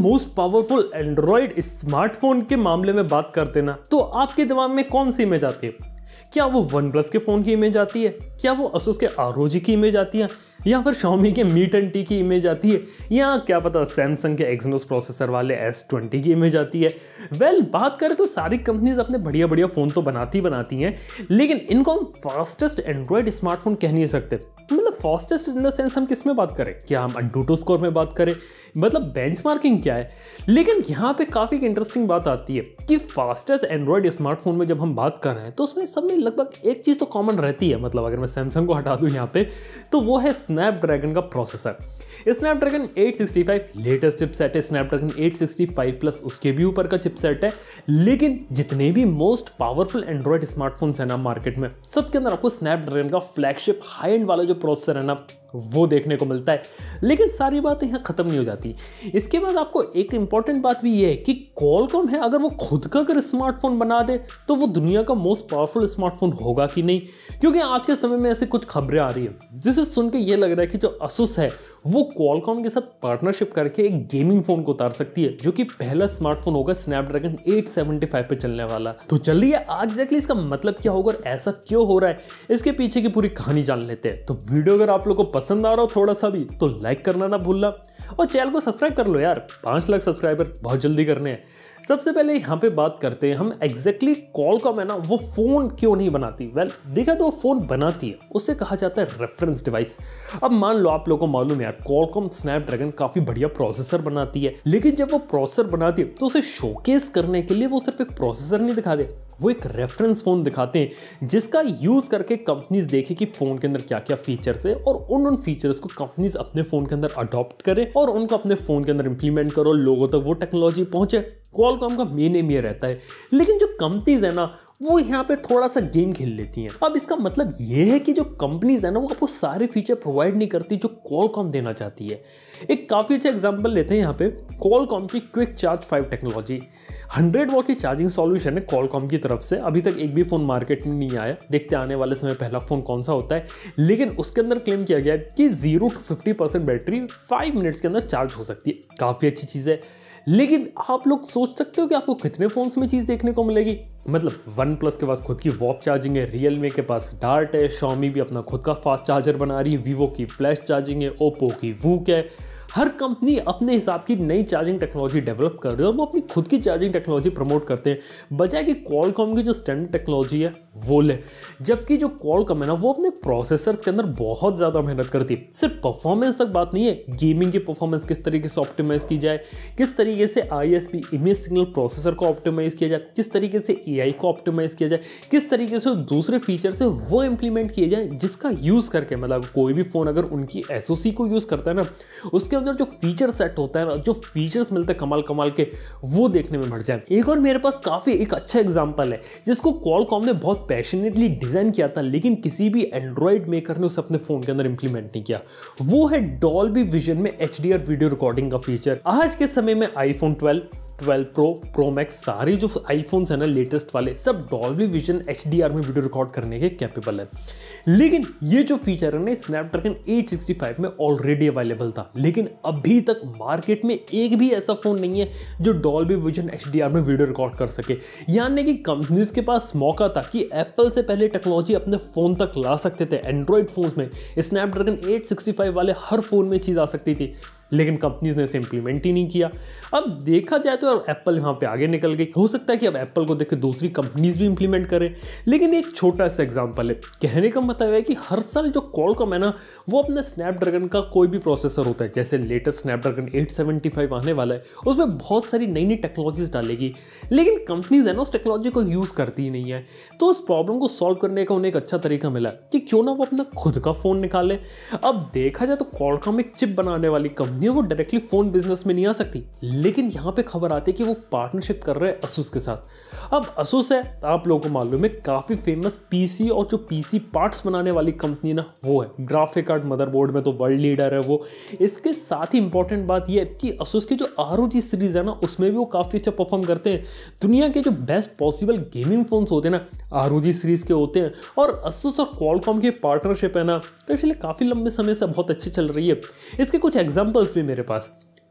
Most powerful Android smartphone के मामले में बात करते ना, तो आपके दिमाग में कौन सी इमेज आती है? क्या वो वन प्लस के फ़ोन की इमेज आती है, क्या वो Asus के ROG की इमेज आती है, या फिर Xiaomi के Mi 10T की इमेज आती है, या क्या पता सैमसंग के Exynos प्रोसेसर वाले S20 की इमेज आती है? बात करें तो सारी कंपनीज अपने बढ़िया बढ़िया फ़ोन तो बनाती हैं, लेकिन इनको हम फास्टेस्ट एंड्रॉयड स्मार्टफोन कह नहीं सकते। मतलब फास्टेस्ट इन द सेंस हम किस में बात करें? क्या हम AnTuTu स्कोर में बात करें? मतलब बेंचमार्किंग क्या है? लेकिन यहाँ पे काफ़ी इंटरेस्टिंग बात आती है कि फास्टेस्ट एंड्रॉयड स्मार्टफोन में जब हम बात कर रहे हैं तो उसमें सब में लगभग एक चीज़ तो कॉमन रहती है। मतलब अगर मैं सैमसंग को हटा दूँ यहाँ पे, तो वो है स्नैपड्रैगन का प्रोसेसर। स्नैपड्रैगन 865 लेटेस्ट चिपसेट है, स्नैपड्रैगन 865 प्लस उसके भी ऊपर का चिपसेट है। लेकिन जितने भी मोस्ट पावरफुल एंड्रॉयड स्मार्टफोन्स है ना मार्केट में, सबके अंदर आपको स्नैपड्रैगन का फ्लैगशिप हाई एंड वाला जो प्रोसेसर है ना वो देखने को मिलता है। लेकिन सारी बातें यहाँ खत्म नहीं हो जाती। इसके बाद आपको एक इंपॉर्टेंट बात भी ये है कि क्वालकॉम है, अगर वो खुद का अगर स्मार्टफोन बना दे तो वो दुनिया का मोस्ट पावरफुल स्मार्टफोन होगा कि नहीं? क्योंकि आज के समय में ऐसे कुछ खबरें आ रही है जिसे सुन के ये लग रहा है कि जो Asus है वो क्वालकॉम के साथ पार्टनरशिप करके एक गेमिंग फोन को उतार सकती है, जो कि पहला स्मार्टफोन होगा स्नैपड्रैगन 875 पे चलने वाला। तो चलिए आज एग्जैक्टली इसका मतलब क्या होगा और ऐसा क्यों हो रहा है, इसके पीछे की पूरी कहानी जान लेते हैं। तो वीडियो अगर आप लोगों को पसंद आ रहा हो थोड़ा सा भी, तो लाइक करना ना भूलना और चैनल को सब्सक्राइब कर लो यार, 5 लाख सब्सक्राइबर बहुत जल्दी करने हैं। सबसे पहले यहाँ पे बात करते हैं हम एग्जैक्टली क्वालकॉम है ना वो फोन क्यों नहीं बनाती। देखा तो वो फोन बनाती है, उससे कहा जाता है रेफरेंस डिवाइस। अब मान लो आप लोगों को मालूम है यार, क्वालकॉम स्नैपड्रैगन काफी बढ़िया प्रोसेसर बनाती है, लेकिन जब वो प्रोसेसर बनाती है तो उसे शोकेस करने के लिए वो सिर्फ एक प्रोसेसर नहीं दिखाते, वो एक रेफरेंस फोन दिखाते हैं जिसका यूज करके कंपनीज देखे कि फोन के अंदर क्या क्या फीचर्स है और उन फीचर्स को कंपनीज अपने फोन के अंदर अडॉप्ट करें और उनको अपने फोन के अंदर इंप्लीमेंट करो, लोगों तक वो टेक्नोलॉजी पहुंचे। क्वालकॉम का मेन एम ये रहता है। लेकिन जो कंपनीज है ना वो यहाँ पे थोड़ा सा गेम खेल लेती हैं। अब इसका मतलब ये है कि जो कंपनीज है ना वो आपको सारे फीचर प्रोवाइड नहीं करती जो क्वालकॉम देना चाहती है। एक काफ़ी अच्छा एग्जांपल लेते हैं यहाँ पे, क्वालकॉम की क्विक चार्ज 5 टेक्नोलॉजी। 100 वॉट की चार्जिंग सॉल्यूशन है क्वालकॉम की तरफ से। अभी तक एक भी फ़ोन मार्केट में नहीं आया, देखते आने वाले समय पहला फ़ोन कौन सा होता है। लेकिन उसके अंदर क्लेम किया गया है कि 0 to 50% बैटरी 5 मिनट्स के अंदर चार्ज हो सकती है। काफ़ी अच्छी चीज़ है। लेकिन आप लोग सोच सकते हो कि आपको कितने फोन्स में चीज़ देखने को मिलेगी। मतलब वन प्लस के पास खुद की वॉप चार्जिंग है, रियलमी के पास डार्ट है, Xiaomi भी अपना खुद का फास्ट चार्जर बना रही है, वीवो की फ्लैश चार्जिंग है, ओप्पो की वूक है। हर कंपनी अपने हिसाब की नई चार्जिंग टेक्नोलॉजी डेवलप कर रही है और वो अपनी खुद की चार्जिंग टेक्नोलॉजी प्रमोट करते हैं, बजाय कि क्वालकॉम की जो स्टैंडर्ड टेक्नोलॉजी है वो ले। जबकि जो क्वालकॉम है ना वो अपने प्रोसेसर्स के अंदर बहुत ज़्यादा मेहनत करती है। सिर्फ परफॉर्मेंस तक बात नहीं है, गेमिंग की परफॉर्मेंस किस तरीके से ऑप्टिमाइज की जाए, किस तरीके से ISP इमेज सिग्नल प्रोसेसर को ऑप्टिमाइज किया जाए, किस तरीके से AI को ऑप्टिमाइज किया जाए, किस तरीके से दूसरे फीचर्स है वो इंप्लीमेंट किए जाए, जिसका यूज़ करके मतलब कोई भी फ़ोन अगर उनकी SoC को यूज़ करता है ना, उसके अंदर जो फीचर सेट होता है ना, जो फीचर्स मिलते हैं कमाल कमाल के, वो देखने में बढ़ जाए। एक और मेरे पास काफ़ी एक अच्छा एग्जांपल है जिसको क्वालकॉम ने बहुत पैशनेटली डिज़ाइन किया था, लेकिन किसी भी एंड्रॉयड मेकर ने उसे अपने फ़ोन के अंदर इंप्लीमेंट नहीं किया। वो है डॉल्बी विजन में HDR वीडियो रिकॉर्डिंग का फीचर। आज के समय में iPhone 12 प्रो मैक्स सारे जो आईफोन्स हैं ना लेटेस्ट वाले, सब डॉल्बी विजन HDR में वीडियो रिकॉर्ड करने के कैपेबल है। लेकिन ये जो फीचर है ना स्नैपड्रैगन 865 में ऑलरेडी अवेलेबल था, लेकिन अभी तक मार्केट में एक भी ऐसा फोन नहीं है जो डॉल्बी विजन HDR में वीडियो रिकॉर्ड कर सके। यानी कि कंपनीज के पास मौका था कि एप्पल से पहले टेक्नोलॉजी अपने फोन तक ला सकते थे। एंड्रॉयड फोन में स्नैपड्रैगन 865 वाले हर फोन में चीज़ आ सकती थी, लेकिन कंपनीज ने इसे इंप्लीमेंट ही नहीं किया। अब देखा जाए तो एप्पल यहाँ पे आगे निकल गई। हो सकता है कि अब एप्पल को देख के दूसरी कंपनीज भी इंप्लीमेंट करें। लेकिन एक छोटा सा एग्जांपल है, कहने का मतलब है कि हर साल जो क्वालकॉम है ना वो अपने स्नैपड्रैगन का कोई भी प्रोसेसर होता है, जैसे लेटेस्ट स्नैपड्रैगन 875 आने वाला है, उसमें बहुत सारी नई नई टेक्नोलॉजीज डालेगी, लेकिन कंपनीज है ना उस टेक्नोलॉजी को यूज़ करती ही नहीं है। तो उस प्रॉब्लम को सॉल्व करने का उन्हें एक अच्छा तरीका मिला कि क्यों ना वो अपना खुद का फ़ोन निकाले। अब देखा जाए तो क्वालकॉम एक चिप बनाने वाली कंपनी, वो डायरेक्टली फोन बिजनेस में नहीं आ सकती, लेकिन यहां पे खबर आती है कि वो पार्टनरशिप कर रहे हैं Asus के साथ। अब Asus है, आप लोगों को मालूम है, काफी फेमस पीसी और जो पीसी पार्ट्स बनाने वाली कंपनी ना वो है। ग्राफिक कार्ड मदरबोर्ड में तो वर्ल्ड लीडर है वो। इसके साथ ही इंपॉर्टेंट बात यह है कि Asus की जो ROG सीरीज है ना उसमें भी वो काफी अच्छा परफॉर्म करते हैं। दुनिया के जो बेस्ट पॉसिबल गेमिंग फोन्स होते हैं ना ROG सीरीज के होते हैं, और Asus और क्वालकॉम की पार्टनरशिप है ना पिछले काफी लंबे समय से बहुत अच्छी चल रही है। इसके कुछ एग्जांपल्स भी मेरे पास।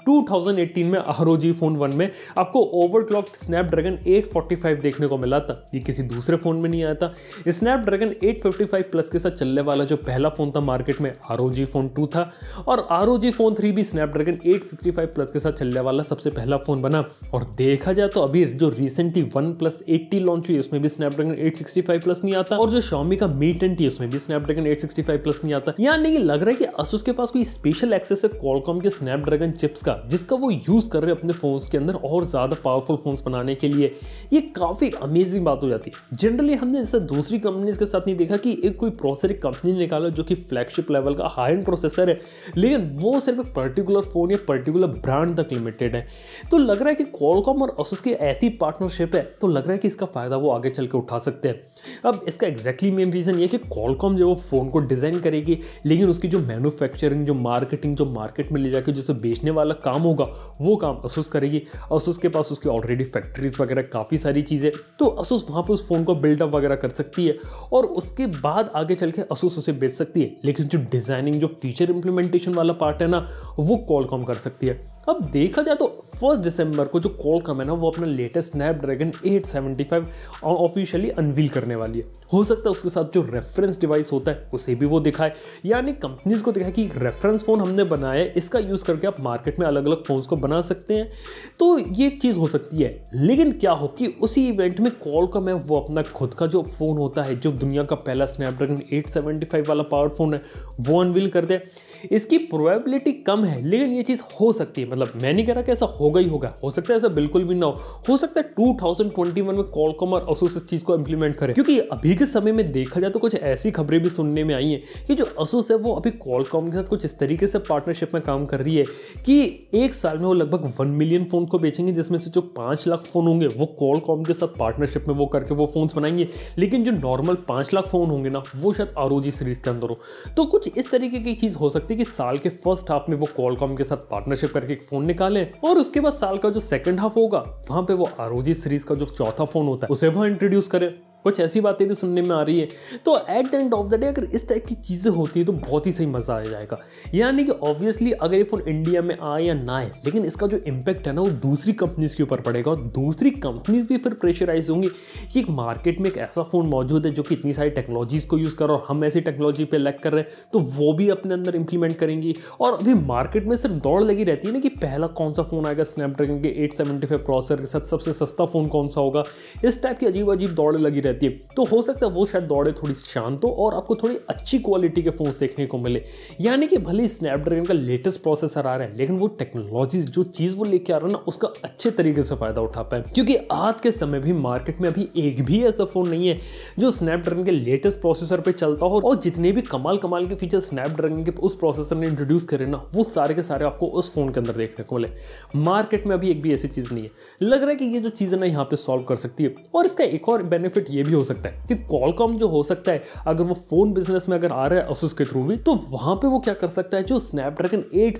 2018 में ROG Phone 1 में आपको ओवरक्लॉक्ड स्नैपड्रैगन 845 देखने को मिला था। ये किसी दूसरे फोन में नहीं आया था। स्नैपड्रैगन 855 प्लस के साथ चलने वाला जो पहला फोन था मार्केट में ROG Phone 2 था, और ROG Phone 3 भी स्नैपड्रैगन 865 प्लस के साथ चलने वाला सबसे पहला फोन बना। और देखा जाए तो अभी जो रिसेंटली OnePlus 8T लॉन्च हुई उसमें भी स्नैपड्रैगन 865 प्लस नहीं आता, और जो Xiaomi का Mi 10T उसमें भी स्नैपड्रैगन 865 प्लस नहीं आता। यानी कि लग रहा है कि Asus के पास कोई स्पेशल एक्सेस है Qualcomm के स्नैपड्रैगन चिप्स का, जिसका वो यूज कर रहे हैं अपने फोन्स के अंदर और ज्यादा पावरफुल फोन्स बनाने के लिए। ये काफी अमेजिंग बात हो जाती है। जनरली हमने जैसे दूसरी कंपनीज के साथ नहीं देखा कि एक कोई प्रोसेसर एक कंपनी ने निकाला जो कि फ्लैगशिप लेवल का हाई एंड प्रोसेसर है, लेकिन वो सिर्फ एक पर्टिकुलर फोन या पर्टिकुलर ब्रांड तक लिमिटेड है। तो लग रहा है कि Qualcomm और Asus की ऐसी पार्टनरशिप है, तो लग रहा है कि इसका फायदा वो आगे चल के उठा सकते हैं। अब इसका एग्जैक्टली मेन रीजन ये कि Qualcomm जो वो फोन को डिजाइन करेगी, लेकिन उसकी जो मैन्युफैक्चरिंग, जो मार्केटिंग, जो मार्केट में ले जाकर जिसे बेचने वाला काम होगा वो काम Asus करेगी। Asus के पास उसकी ऑलरेडी फैक्ट्रीज वगैरह काफ़ी सारी चीज़ें, तो Asus वहाँ पे उस फोन को बिल्डअप वगैरह कर सकती है और उसके बाद आगे चल के Asus उसे बेच सकती है। लेकिन जो डिज़ाइनिंग, जो फीचर इंप्लीमेंटेशन वाला पार्ट है ना, वो Qualcomm कर सकती है। अब देखा जाए तो 1 दिसंबर को जो Qualcomm है ना, वो अपना लेटेस्ट स्नैपड्रैगन 875 ऑफिशियली अनवील करने वाली है। हो सकता है उसके साथ जो रेफरेंस डिवाइस होता है उसे भी वो दिखाए, यानी कंपनीज को दिखाए कि रेफरेंस फोन हमने बनाया है, इसका यूज करके आप मार्केट में अलग अलग फोन्स को बना सकते हैं। तो ये एक चीज हो सकती है। लेकिन क्या हो कि उसी इवेंट में Qualcomm है वो अपना खुद का जो फोन होता है, जो दुनिया का पहला स्नैपड्रैगन 875 वाला पावर फोन है, वो अनवील कर दे। इसकी प्रोबेबिलिटी कम है, लेकिन ये चीज हो सकती है। मतलब मैं नहीं कह रहा कि ऐसा होगा ही होगा, हो सकता है ऐसा बिल्कुल भी ना हो सकता है 2021 में Qualcomm और Asus इस चीज को इंप्लीमेंट करे। क्योंकि अभी के समय में देखा जाए तो कुछ ऐसी खबरें भी सुनने में आई हैं कि जो Asus है वो अभी Qualcomm के साथ कुछ इस तरीके से पार्टनरशिप में काम कर रही है कि एक साल में वो लगभग 1 मिलियन फोन को बेचेंगे, जिसमें से जो 5 लाख फोन होंगे वो Qualcomm के साथ पार्टनरशिप में वो करके वो फोन्स बनाएंगे। लेकिन जो नॉर्मल 5 लाख फोन होंगे ना, वो शायद ROG सीरीज के अंदर हो। तो कुछ इस तरीके की चीज हो सकती है कि साल के फर्स्ट हाफ में वो Qualcomm के साथ पार्टनरशिप करके एक फोन निकालें, और उसके बाद साल का जो सेकंड हाफ होगा वहां पे वो ROG सीरीज का जो चौथा फोन होता है उसे वो इंट्रोड्यूस करें। कुछ ऐसी बातें भी सुनने में आ रही है। तो at the end of the day अगर इस टाइप की चीज़ें होती है तो बहुत ही सही मज़ा आ जाएगा। यानी कि ऑब्वियसली अगर ये फ़ोन इंडिया में आए या ना आए, लेकिन इसका जो इम्पैक्ट है ना वो दूसरी कंपनीज के ऊपर पड़ेगा, और दूसरी कंपनीज भी फिर प्रेशराइज होंगी कि एक मार्केट में एक ऐसा फ़ोन मौजूद है जो कि इतनी सारी टेक्नोलॉजीज़ को यूज़ कर रहा है और हम ऐसी टेक्नोलॉजी पर लैग कर रहे हैं, तो वो भी अपने अंदर इंप्लीमेंट करेंगी। और अभी मार्केट में सिर्फ दौड़ लगी रहती है ना कि पहला कौन सा फ़ोन आएगा स्नैपड्रैगन के 875 प्रोसेसर के साथ, सबसे सस्ता फ़ोन कौन सा होगा, इस टाइप की अजीब अजीब दौड़ लगी रहती है। तो हो सकता है वो शायद दौड़े थोड़ी शांत हो और आपको थोड़ी अच्छी क्वालिटी के फोन्स देखने को मिले। यानी कि भले स्नैपड्रैगन का लेटेस्ट प्रोसेसर आ रहा है, लेकिन वो टेक्नोलॉजीज जो चीज़ वो लेके आ रहा है ना, उसका अच्छे तरीके से फायदा उठा पाए। क्योंकि आज के समय भी मार्केट में अभी एक भी ऐसा फोन नहीं है जो स्नैपड्रैगन के लेटेस्ट प्रोसेसर पे चलता हो, और जितने भी कमाल कमाल के फीचर स्नैपड्रैगन के उस प्रोसेसर ने इंट्रोड्यूस करे ना, वो सारे के सारे आपको उस फोन के अंदर देखने को मिले। मार्केट में अभी एक भी ऐसी चीज़ नहीं है। लग रहा है कि ये जो चीज़ है ना यहाँ पे सॉल्व कर सकती है। और इसका एक और बेनिफिट ये भी हो सकता है कि Qualcomm जो हो सकता है अगर वो फोन बिजनेस में अगर आ रहा है Asus के थ्रू भी, तो वहां पे वो क्या कर सकता है, जो स्नैपड्रैगन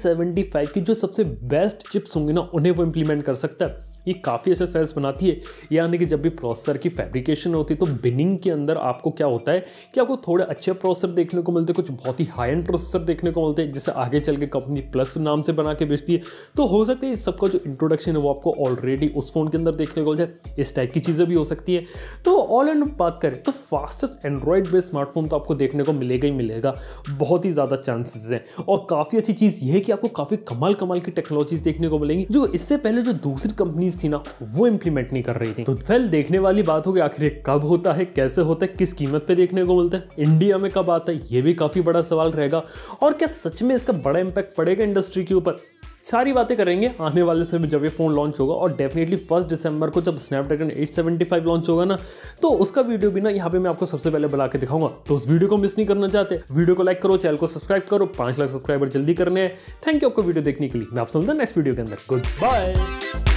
875 की जो सबसे बेस्ट चिप्स होंगे ना, उन्हें वो इंप्लीमेंट कर सकता है। ये काफ़ी अच्छे सेल्स बनाती है। यानी कि जब भी प्रोसेसर की फैब्रिकेशन होती है तो बिनिंग के अंदर आपको क्या होता है कि आपको थोड़े अच्छे प्रोसेसर देखने को मिलते हैं, कुछ बहुत ही हाई एंड प्रोसेसर देखने को मिलते हैं, जिसे आगे चल के कंपनी प्लस नाम से बना के बेचती है। तो हो सकता है इस सबका जो इंट्रोडक्शन है वो आपको ऑलरेडी उस फोन के अंदर देखने को मिल जाए। इस टाइप की चीज़ें भी हो सकती है। तो ऑल एंड बात करें तो फास्टेस्ट एंड्रॉइड बेस्ड स्मार्टफोन तो आपको देखने को मिलेगा ही मिलेगा, बहुत ही ज़्यादा चांसेस हैं। और काफ़ी अच्छी चीज़ ये है कि आपको काफ़ी कमाल कमाल की टेक्नोलॉजीज देखने को मिलेंगी जो इससे पहले जो दूसरी कंपनीज थी ना, वो इंप्लीमेंट नहीं कर रही थी। तो फिर देखने वाली बात होगी आखिर कब होता है, कैसे होता है, किस कीमत पे देखने को मिलता है, इंडिया में कब आता है, ये भी काफ़ी बड़ा सवाल रहेगा। और क्या सच में इसका बड़ा इंपैक्ट पड़ेगा इंडस्ट्री के ऊपर, सारी बातें करेंगे आने वाले समय जब ये फ़ोन लॉन्च होगा। और डेफिनेटली 1 दिसंबर को जब स्नैपड्रैगन 875 लॉन्च होगा ना, तो उसका वीडियो भी ना यहाँ पे मैं आपको सबसे पहले बना के दिखाऊंगा। तो उस वीडियो को मिस नहीं करना चाहते, वीडियो को लाइक करो, चैनल को सब्सक्राइब करो, 5 लाख सब्सक्राइबर जल्दी करने हैं। थैंक यू आपको वीडियो देखने के लिए। मैं आपसे मिलता हूं नेक्स्ट वीडियो के अंदर। Good bye.